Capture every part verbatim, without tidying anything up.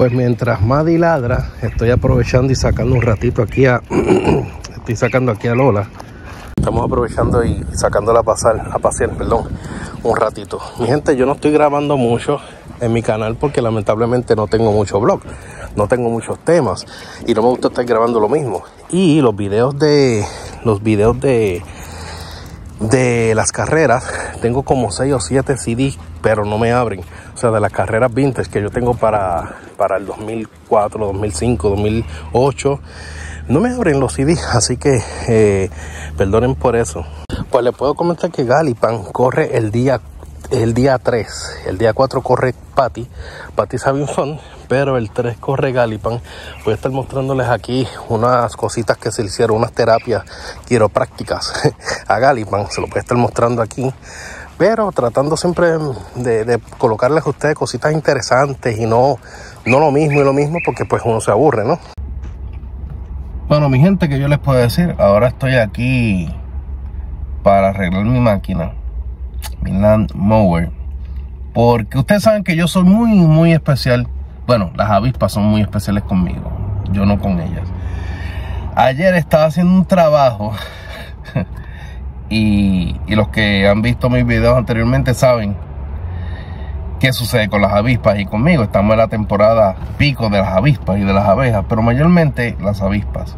Pues mientras Maddie ladra, estoy aprovechando y sacando un ratito aquí a... estoy sacando aquí a Lola. Estamos aprovechando y sacándola a pasar, a pasear, perdón, un ratito. Mi gente, yo no estoy grabando mucho en mi canal porque lamentablemente no tengo mucho blog, no tengo muchos temas y no me gusta estar grabando lo mismo. Y los videos de los videos de de las carreras, tengo como seis o siete C Ds, pero no me abren. O sea, de las carreras vintage que yo tengo para, para el dos mil cuatro, dos mil cinco, dos mil ocho, no me abren los C Ds, así que eh, perdonen por eso. Pues les puedo comentar que Galipan corre el día el día tres, el día cuatro corre Patty, Patty Sabinson, pero el tres corre Galipan. Voy a estar mostrándoles aquí unas cositas que se le hicieron, unas terapias quiroprácticas a Galipan, se lo voy a estar mostrando aquí, pero tratando siempre de, de colocarles a ustedes cositas interesantes y no, no lo mismo y lo mismo, porque pues uno se aburre, ¿no? Bueno, mi gente, que yo les puedo decir, ahora estoy aquí para arreglar mi máquina, mi Land Mower, porque ustedes saben que yo soy muy muy especial. Bueno, las avispas son muy especiales conmigo, yo no con ellas. Ayer estaba haciendo un trabajo y, y los que han visto mis videos anteriormente saben qué sucede con las avispas y conmigo. Estamos en la temporada pico de las avispas y de las abejas, pero mayormente las avispas.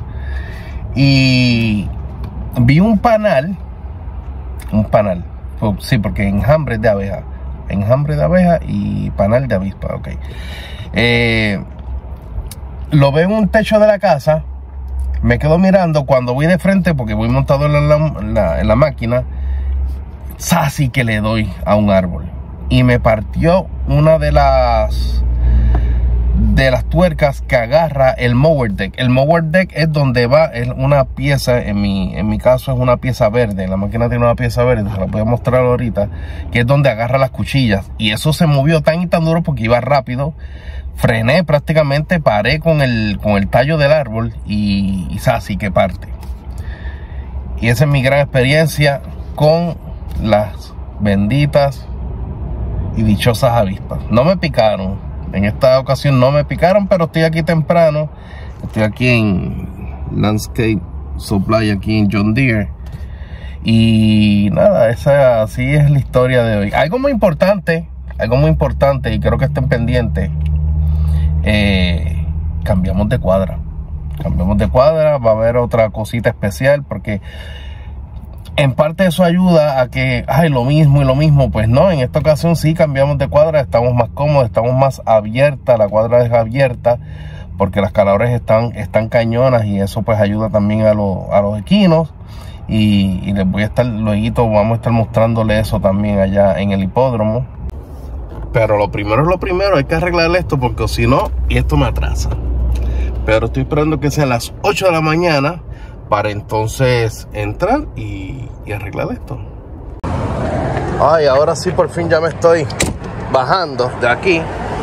Y vi un panal, un panal, sí, porque enjambres de abeja, enjambre de abeja y panal de avispa, ok. Eh, lo veo en un techo de la casa, me quedo mirando, cuando voy de frente, porque voy montado en la, en la, en la máquina, así que le doy a un árbol y me partió una de las de las tuercas que agarra el mower deck. El mower deck es donde va, es una pieza, en mi, en mi caso es una pieza verde, la máquina tiene una pieza verde, se la voy a mostrar ahorita, que es donde agarra las cuchillas, y eso se movió tan y tan duro porque iba rápido, frené prácticamente, paré con el, con el tallo del árbol y, y así que parte. Y esa es mi gran experiencia con las benditas y dichosas avispas. No me picaron. En esta ocasión no me picaron, pero estoy aquí temprano. Estoy aquí en Landscape Supply, aquí en John Deere. Y nada, esa así es la historia de hoy. Algo muy importante, algo muy importante, y creo que estén pendientes. Eh, cambiamos de cuadra. Cambiamos de cuadra, va a haber otra cosita especial, porque en parte eso ayuda a que, ay, lo mismo y lo mismo. Pues no, en esta ocasión sí cambiamos de cuadra, estamos más cómodos, estamos más abierta, la cuadra es abierta, porque las calabres están, están cañonas, y eso pues ayuda también a, lo, a los equinos. Y, y les voy a estar, luego vamos a estar mostrándole eso también allá en el hipódromo. Pero lo primero es lo primero, hay que arreglar esto, porque si no, y esto me atrasa. Pero estoy esperando que sean las ocho de la mañana para entonces entrar y, y arreglar esto. Ay, ahora sí por fin ya me estoy bajando de aquí.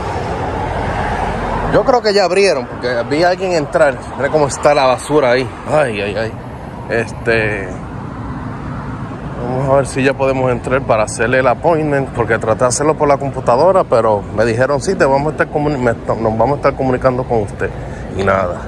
Yo creo que ya abrieron, porque vi a alguien entrar. Mira cómo está la basura ahí. Ay, ay, ay. Este... Vamos a ver si ya podemos entrar para hacerle el appointment, porque traté de hacerlo por la computadora, pero me dijeron sí, te vamos a estar nos vamos a estar comunicando con usted. Y nada.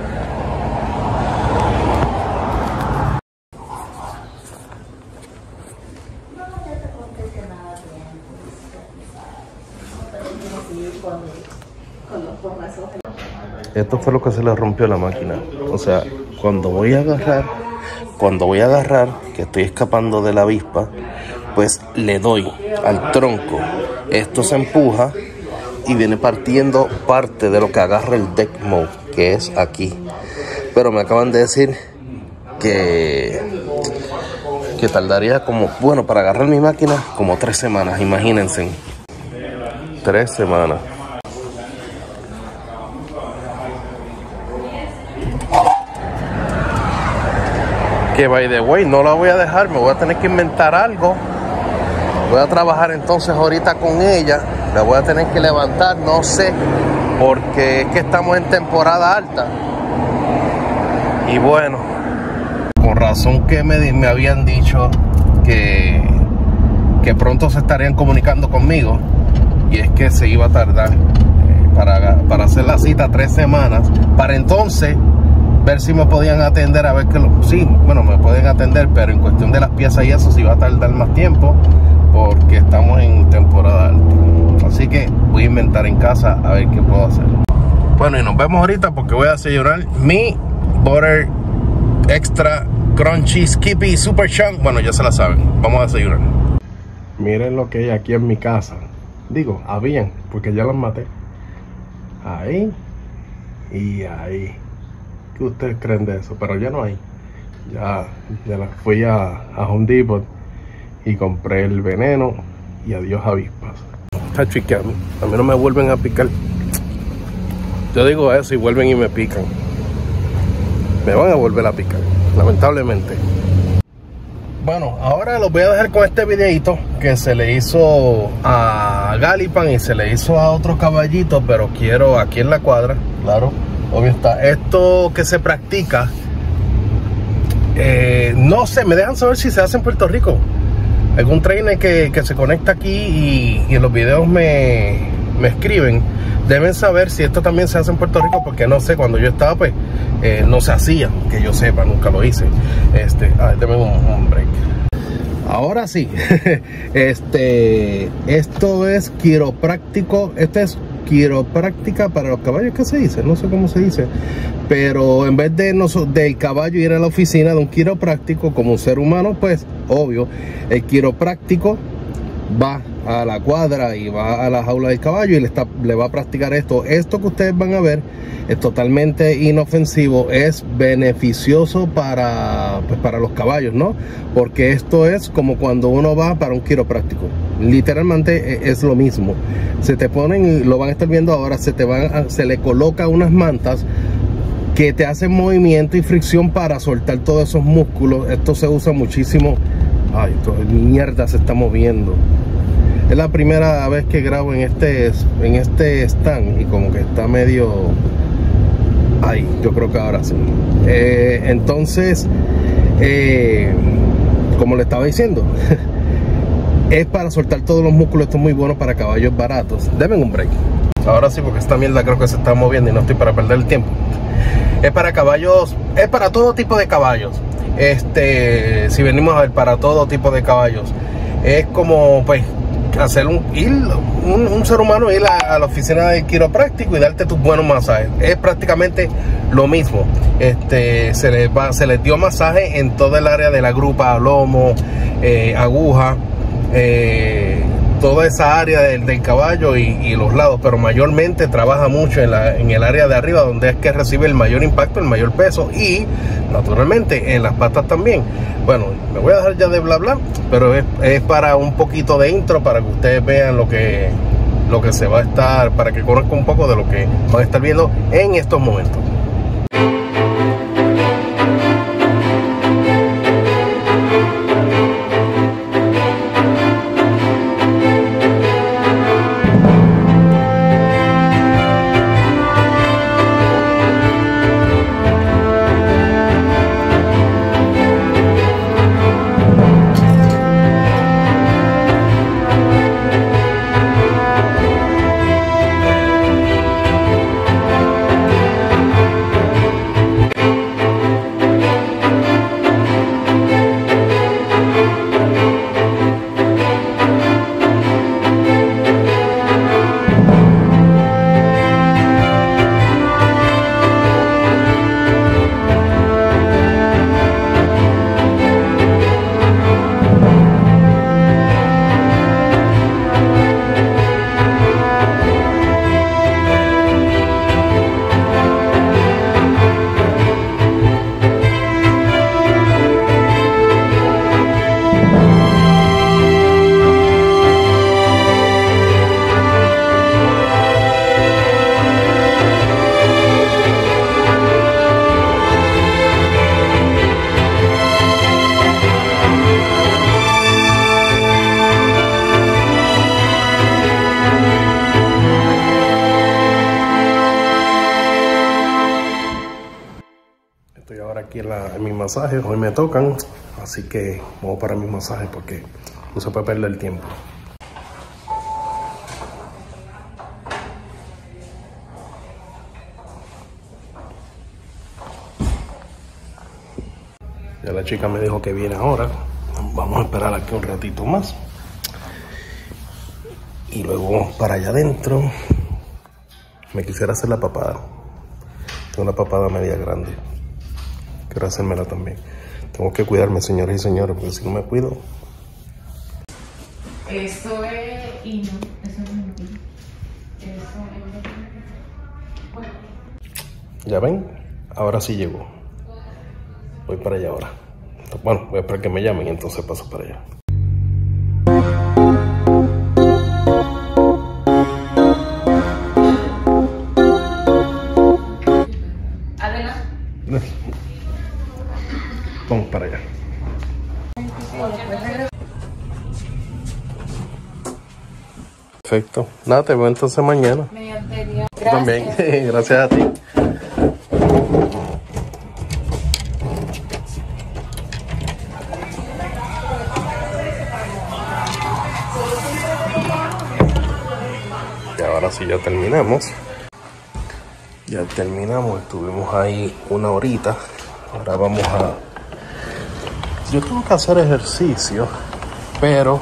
Esto fue lo que se le rompió a la máquina. O sea, cuando voy a agarrar, cuando voy a agarrar, que estoy escapando de la avispa, pues le doy al tronco. Esto se empuja y viene partiendo parte de lo que agarra el deck mode, que es aquí. Pero me acaban de decir que que tardaría como, bueno, para agarrar mi máquina, como tres semanas, imagínense. Tres semanas. Que by the way, no la voy a dejar, me voy a tener que inventar algo. Voy a trabajar entonces ahorita con ella. La voy a tener que levantar, no sé, porque es que estamos en temporada alta. Y bueno, con razón que me, me habían dicho que, que pronto se estarían comunicando conmigo. Y es que se iba a tardar. para, para hacer la cita tres semanas, para entonces ver si me podían atender, a ver que lo, sí, bueno, me pueden atender, pero en cuestión de las piezas y eso sí va a tardar más tiempo, porque estamos en temporada alta. Así que voy a inventar en casa a ver qué puedo hacer. Bueno, y nos vemos ahorita porque voy a desayunar mi Butter Extra Crunchy Skippy Super Chunk. Bueno, ya se la saben, vamos a desayunar. Miren lo que hay aquí en mi casa. Digo, habían, porque ya las maté. Ahí y ahí. ¿Qué ustedes creen de eso? Pero ya no hay. Ya, ya las fui a, a Home Depot y compré el veneno y adiós avispas. Tacho, que a mí, a mí no me vuelven a picar. Yo digo eso y vuelven y me pican. Me van a volver a picar, lamentablemente. Bueno, ahora los voy a dejar con este videito que se le hizo a Galipan y se le hizo a otro caballito, pero quiero aquí en la cuadra, claro, obvio está. Esto que se practica, eh, no sé, me dejan saber si se hace en Puerto Rico. Algún trainer que, que se conecta aquí y, y en los videos me, me escriben. Deben saber si esto también se hace en Puerto Rico, porque no sé, cuando yo estaba pues eh, no se hacía, que yo sepa, nunca lo hice. Este, ay, deme un, un break. Ahora sí, este, esto es quiropráctico, este es quiropráctica para los caballos, ¿qué se dice? No sé cómo se dice, pero en vez de nosotros, del caballo ir a la oficina de un quiropráctico como un ser humano, pues obvio, el quiropráctico va a la cuadra y va a la jaula del caballo y le, está, le va a practicar esto. Esto que ustedes van a ver es totalmente inofensivo, es beneficioso para, pues para los caballos, ¿no? Porque esto es como cuando uno va para un quiropráctico. Literalmente es lo mismo. Se te ponen, y lo van a estar viendo ahora, se te van a, se le coloca unas mantas que te hacen movimiento y fricción para soltar todos esos músculos. Esto se usa muchísimo. Ay, esto, mierda, se está moviendo. Es la primera vez que grabo en este, en este stand y como que está medio... Ay, yo creo que ahora sí. Eh, entonces, eh, como le estaba diciendo, es para soltar todos los músculos. Esto es muy bueno para caballos baratos. Deben un break. Ahora sí, porque esta mierda creo que se está moviendo y no estoy para perder el tiempo. Es para caballos, es para todo tipo de caballos. Este, si venimos a ver, para todo tipo de caballos. Es como, pues, hacer un, ir, un, un ser humano ir a, a la oficina de quiropráctico y darte tus buenos masajes. Es prácticamente lo mismo. Este, se les va, se les dio masaje en todo el área de la grupa, lomo, eh, aguja, eh, toda esa área del, del caballo y, y los lados, pero mayormente trabaja mucho en, la, en el área de arriba, donde es que recibe el mayor impacto, el mayor peso, y naturalmente en las patas también. Bueno, me voy a dejar ya de bla bla, pero es, es para un poquito de intro, para que ustedes vean lo que, lo que se va a estar, para que conozcan un poco de lo que van a estar viendo en estos momentos. Aquí en, la, en mis masajes, hoy me tocan, así que vamos para mis masajes porque no se puede perder el tiempo. chica me dijo que viene ahora. Vamos a esperar aquí un ratito más. Y luego para allá adentro me quisiera hacer la papada. Tengo una papada media grande. Quiero hacérmela también. Tengo que cuidarme, señores y señores, porque si no me cuido. Esto es y no, eso no es mentira. Eso es. Bueno. ¿Ya ven? Ahora sí llegó. Voy para allá ahora. Bueno, voy a esperar que me llamen y entonces paso para allá. Vamos para allá. Perfecto. Nada, te veo entonces mañana. Mediante Dios. Tú también. Gracias a ti. Y ahora sí ya terminamos. Ya terminamos. Estuvimos ahí una horita. Ahora vamos a... Yo tengo que hacer ejercicio, pero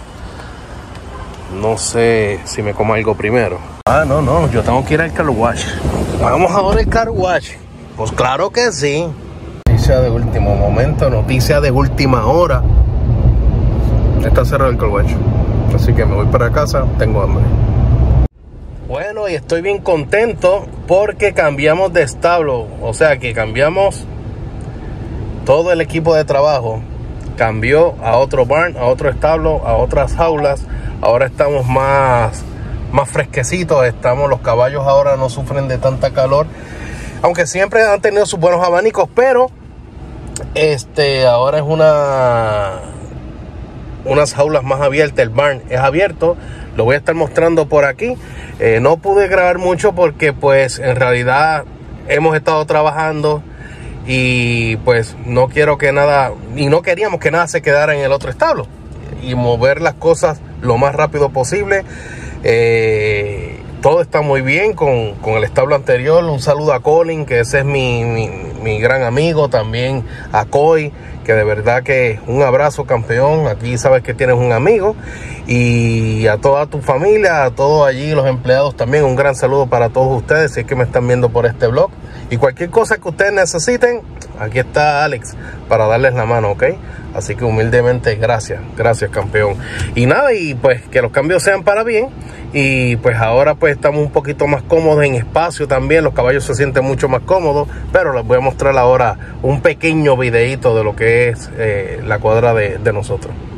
no sé si me como algo primero. Ah, no, no, yo tengo que ir al car wash. Vamos ahora al car wash. Pues claro que sí. Noticia de último momento, noticia de última hora. Está cerrado el car wash. Así que me voy para casa, tengo hambre. Bueno, y estoy bien contento porque cambiamos de establo. O sea que cambiamos... Todo el equipo de trabajo cambió a otro barn, a otro establo, a otras jaulas. Ahora estamos más, más fresquecitos. Estamos, los caballos ahora no sufren de tanta calor. Aunque siempre han tenido sus buenos abanicos, pero este ahora es una unas jaulas más abiertas. El barn es abierto. Lo voy a estar mostrando por aquí. Eh, no pude grabar mucho porque pues en realidad hemos estado trabajando. Y pues no quiero que nada, y no queríamos que nada se quedara en el otro establo. Y mover las cosas lo más rápido posible. Eh, todo está muy bien con, con el establo anterior. Un saludo a Colin, que ese es mi, mi, mi gran amigo. También a Coy, que de verdad que un abrazo, campeón. Aquí sabes que tienes un amigo. Y a toda tu familia, a todos allí los empleados también, un gran saludo para todos ustedes, si es que me están viendo por este blog. Y cualquier cosa que ustedes necesiten, aquí está Alex para darles la mano, ¿ok? Así que humildemente, gracias, gracias, campeón. Y nada, y pues que los cambios sean para bien. Y pues ahora pues estamos un poquito más cómodos en espacio también. Los caballos se sienten mucho más cómodos. Pero les voy a mostrar ahora un pequeño videito de lo que es eh, la cuadra de, de nosotros.